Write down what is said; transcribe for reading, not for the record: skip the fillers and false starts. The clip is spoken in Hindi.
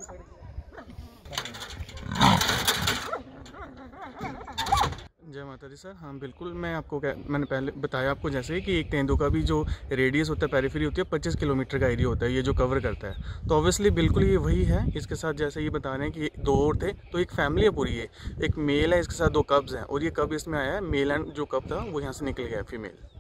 जय माता दी सर। हाँ बिल्कुल, मैंने पहले बताया आपको जैसे कि एक तेंदुआ का भी जो रेडियस होता है, पेरिफेरी होती है, 25 किलोमीटर का एरिया होता है ये जो कवर करता है। तो ऑब्वियसली बिल्कुल ये वही है। इसके साथ जैसे ये बता रहे हैं कि 2 और थे, तो एक फैमिली है पूरी। ये एक मेल है, इसके साथ 2 कब्ज हैं, और ये कब इसमें आया है, मेल एंड जो कब था वो यहाँ से निकल गया फीमेल।